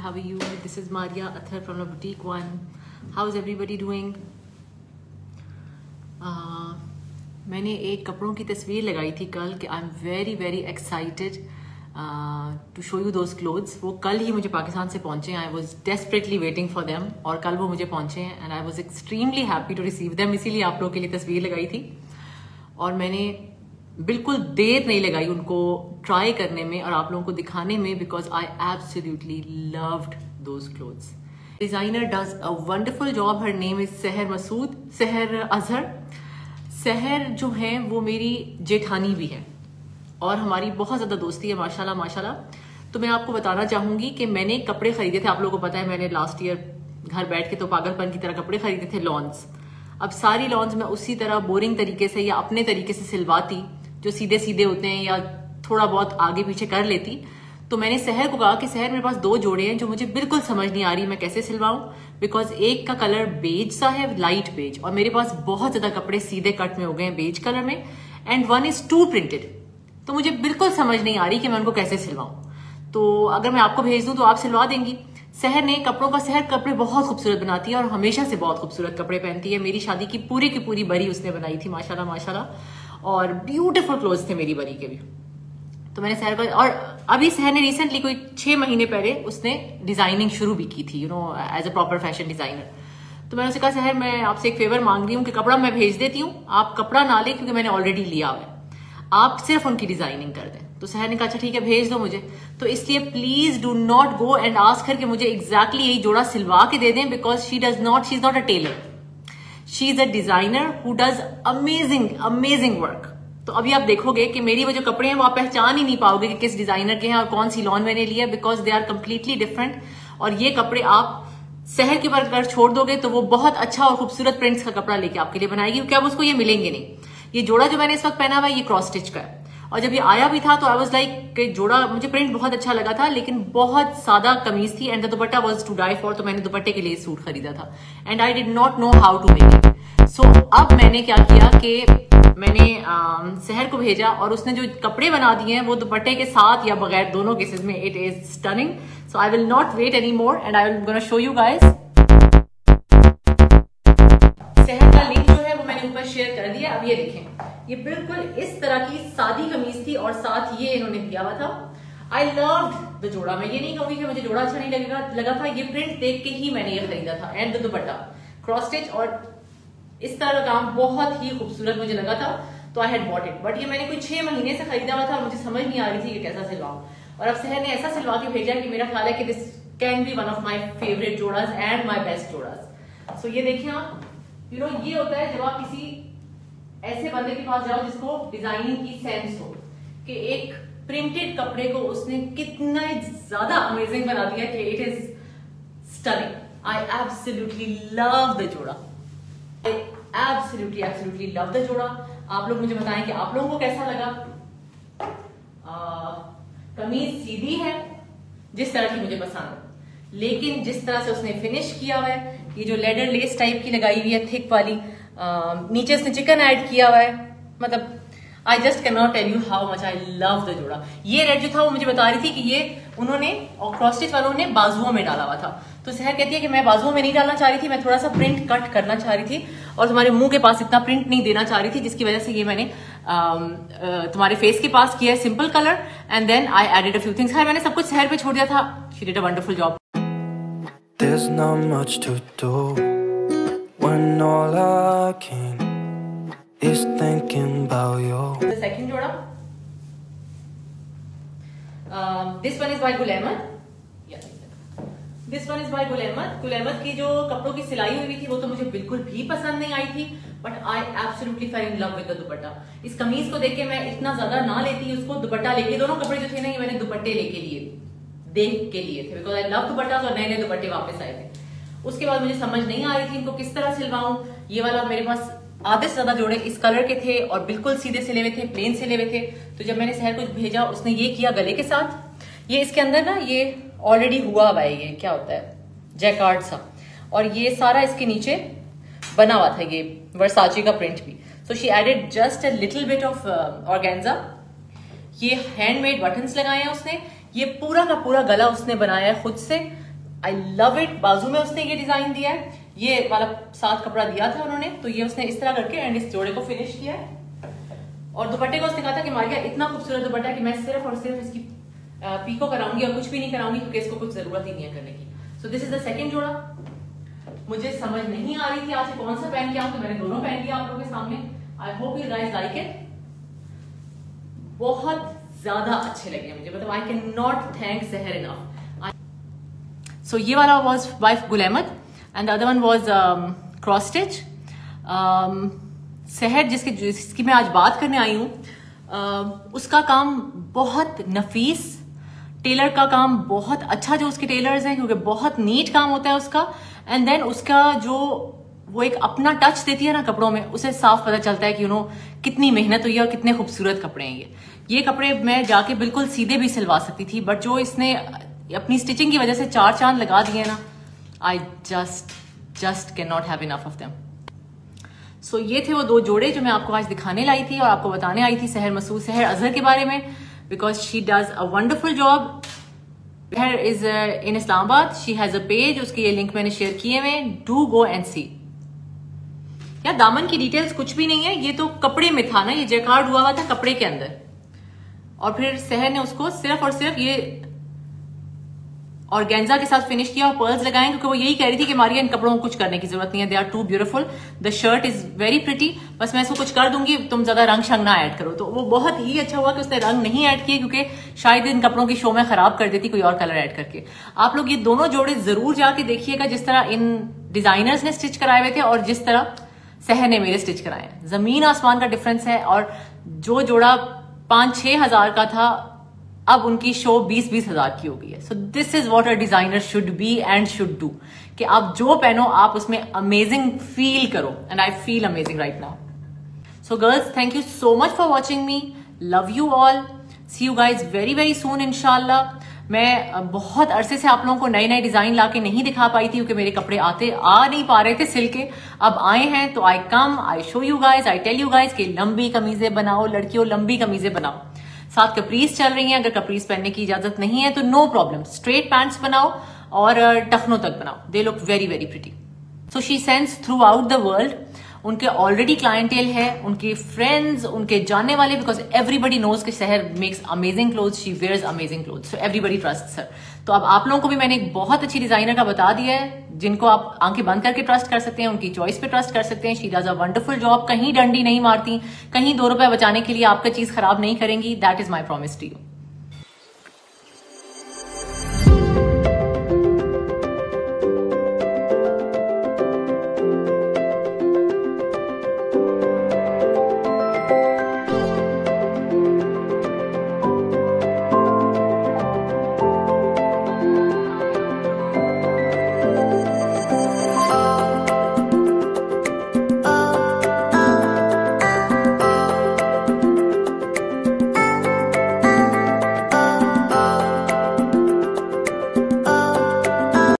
how are you? This is Maria Athar from the Boutique One. How's everybody doing? मैंने एक कपड़ों की तस्वीर लगाई थी कल कि I am very very excited to show you those clothes. वो कल ही मुझे पाकिस्तान से पहुंचे हैं. I was desperately waiting for them और कल वो मुझे पहुंचे हैं and I was extremely happy to receive them. इसीलिए आप लोगों के लिए तस्वीर लगाई थी और मैंने बिल्कुल देर नहीं लगाई उनको ट्राई करने में और आप लोगों को दिखाने में because I absolutely loved those clothes. Designer does a wonderful job. Her name is Sahar Masood, सहर अजहर. सहर जो है वो मेरी जेठानी भी है और हमारी बहुत ज्यादा दोस्ती है माशाल्लाह माशाल्लाह. तो मैं आपको बताना चाहूंगी कि मैंने कपड़े खरीदे थे. आप लोगों को पता है मैंने लास्ट ईयर घर बैठ के तो पागलपन की तरह कपड़े खरीदे थे लॉन्स. अब सारी लॉन्स में उसी तरह बोरिंग तरीके से या अपने तरीके से सिलवाती जो सीधे सीधे होते हैं या थोड़ा बहुत आगे पीछे कर लेती. तो मैंने सहर को कहा कि सहर मेरे पास 2 जोड़े हैं जो मुझे बिल्कुल समझ नहीं आ रही मैं कैसे सिलवाऊं बिकॉज एक का कलर बेज सा है, लाइट बेज, और मेरे पास बहुत ज्यादा कपड़े सीधे कट में हो गए हैं बेज कलर में and one is too printed. तो मुझे बिल्कुल समझ नहीं आ रही कि मैं उनको कैसे सिलवाऊं. तो अगर मैं आपको भेज दूं तो आप सिलवा देंगी. सहर ने कपड़ों का, सहर कपड़े बहुत खूबसूरत बनाती है और हमेशा से बहुत खूबसूरत कपड़े पहनती है. मेरी शादी की पूरी बरी उसने बनाई थी माशाल्लाह माशाल्लाह और ब्यूटीफुल क्लोथ्स थे मेरी बरी के भी. तो मैंने सहर को, और अभी सहर ने रिसेंटली कोई 6 महीने पहले उसने डिजाइनिंग शुरू भी की थी you know as a proper fashion designer. तो मैंने उसे कहा सहर मैं आपसे एक फेवर मांग रही हूँ कि कपड़ा मैं भेज देती हूँ, आप कपड़ा ना ले क्योंकि मैंने ऑलरेडी लिया हुआ है, आप सिर्फ उनकी डिजाइनिंग कर दें. तो सहर ने कहा अच्छा ठीक है भेज दो मुझे. तो इसलिए please do not go and ask her कि मुझे एग्जैक्टली यही जोड़ा सिलवा के दे दें because she is not a tailor, she is a designer who does amazing work. तो अभी आप देखोगे कि मेरी वो जो कपड़े हैं वो आप पहचान ही नहीं पाओगे कि किस डिजाइनर के हैं और कौन सी लॉन मैंने लिया because they are completely different. और ये कपड़े आप सहर के ऊपर अगर छोड़ दोगे तो वो बहुत अच्छा और खूबसूरत प्रिंट्स का कपड़ा लेके आपके लिए बनाएगी क्योंकि अब उसको ये मिलेंगे नहीं. ये जोड़ा जो मैंने इस वक्त पहना हुआ है ये क्रॉस स्टिच का है और जब ये आया भी था तो आई वाज लाइक जोड़ा मुझे प्रिंट बहुत अच्छा लगा था लेकिन बहुत सादा कमीज थी and the dupatta was to die for. तो मैंने दुपट्टे के लिए सूट खरीदा था and I did not know how to make it. So अब मैंने क्या किया कि मैंने सहर को भेजा और उसने जो कपड़े बना दिए हैं वो दुपट्टे के साथ या बगैर दोनों केसेस में it is stunning. So I will not wait any more and I will gonna show you guys. Sahar का लिंक जो है वो मैंने ऊपर शेयर कर दिया. अब ये देखें ये बिल्कुल इस तरह की सादी कमीज थी और साथ ये इन्होंने दिया हुआ था. आई लव्ड द जोड़ा. मैं ये नहीं कहूंगी कि मुझे जोड़ा अच्छा नहीं लगा था, ये प्रिंट देख के ही मैंने ये खरीदा था and the dupatta cross stitch और इस तरह का काम बहुत ही खूबसूरत मुझे लगा था तो I had bought it. But ये मैंने कोई 6 महीने से खरीदा हुआ था और मुझे समझ नहीं आ रही थी कि कैसा सिलवाऊं. और अब सहर ने ऐसा सिलवा के भेजा कि मेरा ख्याल है कि this can be one of my favourite जोड़ास एंड माई बेस्ट जोड़ास. सो ये देखिए आप यू नो ये होता है जब आप किसी ऐसे बंदे के पास जाओ जिसको डिजाइनिंग की सेंस हो कि एक प्रिंटेड कपड़े को उसने कितना ज्यादा अमेजिंग बना दिया कि it is stunning. I absolutely love the jora. Absolutely love the jora. आप लोग मुझे बताएं कि आप लोगों को कैसा लगा. कमीज सीधी है जिस तरह की मुझे पसंद है लेकिन जिस तरह से उसने फिनिश किया हुआ है ये जो लेडर लेस टाइप की लगाई हुई है थिक वाली, नीचे उसने चिकन ऐड किया हुआ है. मतलब I just can not tell you how much I love the jora. ये रेड जो था वो मुझे बता रही थी कि ये उन्होंने और क्रॉस स्टिच वालों ने बाजुओं में डाला हुआ था. तो सहर कहती है कि मैं बाजुओं में नहीं डालना चाह रही थी, मैं थोड़ा सा प्रिंट कट करना चाह रही थी और तुम्हारे मुंह के पास इतना प्रिंट नहीं देना चाह रही थी जिसकी वजह से ये मैंने तुम्हारे फेस के पास किया है simple colour and then I added a few things. मैंने सब कुछ सहर पे छोड़ दिया था. She did a wonderful job. There's not much to do when all I can is thinking about you. The second जोड़ा, this one is by Gul Ahmed. Yeah, this one is by Gul Ahmed. Gul Ahmed की जो कपड़ों की सिलाई हुई थी वो तो मुझे बिल्कुल भी पसंद नहीं आई थी but I absolutely fell in love with the dupatta. इस कमीज को देख के मैं इतना ज्यादा ना लेती उसको दुपट्टा लेके. दोनों कपड़े जो थे ना ये मैंने दुपट्टे लेके लिए देख के लिए थे बिकॉज आई लव दुपट्टा और नए दुपट्टे वापस आए थे. उसके बाद मुझे समझ नहीं आ रही थी इनको किस तरह सिलवाऊं. ये वाला मेरे पास आधे से ज्यादा जोड़े इस कलर के थे और बिल्कुल सीधे सिले हुए थे, प्लेन सिले हुए थे. तो जब मैंने सहर को भेजा उसने ये किया गले के साथ. ये इसके अंदर ना ये ऑलरेडी हुआ हुआ है, ये क्या होता है जैकार्ड सा, और ये सारा इसके नीचे बना हुआ था ये वर्साचे का प्रिंट भी. So she added just a little bit of organza. ये हैंडमेड बटन्स लगाए हैं उसने. ये पूरा का पूरा गला उसने बनाया है खुद से आई लव इट। बाजू में उसने ये डिजाइन दिया है, ये वाला साथ कपड़ा दिया था उन्होंने, तो ये उसने इस तरह करके एंड इस जोड़े को फिनिश किया है। और दुपट्टे को उसने कहा था कि मारिया इतना खूबसूरत दुपट्टा है कि मैं सिर्फ और सिर्फ इसकी पीको कराऊंगी और कुछ भी नहीं कराऊंगी क्योंकि इसको कुछ जरूरत ही नहीं है करने की। So this is the second jora. मुझे समझ नहीं आ रही थी आज कौन सा पहन के आऊं, तो मैंने दोनों पहन लिया आप लोगों के सामने। I hope you guys like it. बहुत ज्यादा अच्छे लगे मुझे, मतलब I can not thank Sahar enough. So ये वाला was by Gul Ahmed and the other one was cross stitch. Sahar जिसकी मैं आज बात करने आई हूं, उसका काम बहुत नफीस, टेलर का काम बहुत अच्छा जो उसके टेलर्स हैं, क्योंकि बहुत नीट काम होता है उसका। एंड देन उसका जो वो एक अपना टच देती है ना कपड़ों में, उसे साफ पता चलता है कि कितनी मेहनत हुई है और कितने खूबसूरत कपड़े हैं ये कपड़े मैं जाके बिल्कुल सीधे भी सिलवा सकती थी, बट जो इसने अपनी स्टिचिंग की वजह से 4 चांद लगा दिए ना, I just can not have enough of them. So ये थे वो 2 जोड़े जो मैं आपको आज दिखाने लाई थी और आपको बताने आई थी सहर मसूद, सहर अजहर के बारे में, because she does a wonderful job. Sahar is in Islamabad, she has a page, उसके ये लिंक मैंने शेयर किए हुए, डू गो एंड सी। यार दामन की डिटेल्स कुछ भी नहीं है, ये तो कपड़े में था ना, ये जैकार्ड हुआ था कपड़े के अंदर, और फिर सहर ने उसको सिर्फ और सिर्फ ये ऑर्गेन्जा के साथ फिनिश किया और पर्ल्स लगाए, क्योंकि वो यही कह रही थी कि मारिया इन कपड़ों को कुछ करने की जरूरत नहीं है, they are too beautiful, the shirt is very pretty, बस मैं इसको कुछ कर दूंगी, तुम ज्यादा रंग शंग ना ऐड करो। तो वो बहुत ही अच्छा हुआ कि उसने रंग नहीं ऐड किए, क्योंकि शायद इन कपड़ों की शो में खराब कर देती कोई और कलर ऐड करके। आप लोग ये दोनों जोड़े जरूर जाके देखिएगा, जिस तरह इन डिजाइनर्स ने स्टिच कराए हुए थे और जिस तरह सहर ने मेरे स्टिच कराए हैं, जमीन आसमान का डिफरेंस है। और जो जोड़ा 5-6 हजार का था, अब उनकी शो 20-20 हजार की हो गई है। So this is what a designer should be and should do, कि आप जो पहनो आप उसमें अमेजिंग फील करो, and I feel amazing right now. So girls, thank you so much for watching me, love you all, see you guys very very soon इंशाल्लाह। मैं बहुत अरसे से आप लोगों को नए नए डिजाइन लाके नहीं दिखा पाई थी, क्योंकि मेरे कपड़े आ नहीं पा रहे थे सिल के। अब आए हैं तो I come, I show you guys, I tell you guys कि लंबी कमीजें बनाओ, लड़कियों लंबी कमीजें बनाओ। साथ कपरीज चल रही हैं, अगर कपरीज पहनने की इजाजत नहीं है तो नो प्रॉब्लम, स्ट्रेट पैंट्स बनाओ और टखनों तक बनाओ, they look very very pretty. So she sends throughout the world, उनके ऑलरेडी क्लाइंटेल है, उनके फ्रेंड्स, उनके जानने वाले, बिकॉज एवरीबडी नोज कि Sahar makes amazing clothes, she wears amazing clothes, so everybody trust her. तो अब आप लोगों को भी मैंने एक बहुत अच्छी डिजाइनर का बता दिया है, जिनको आप आंखें बंद करके ट्रस्ट कर सकते हैं, उनकी चॉइस पे ट्रस्ट कर सकते हैं। She does a wonderful job, कहीं डंडी नहीं मारती, कहीं 2 रुपए बचाने के लिए आपका चीज खराब नहीं करेंगी, that is my promise to you.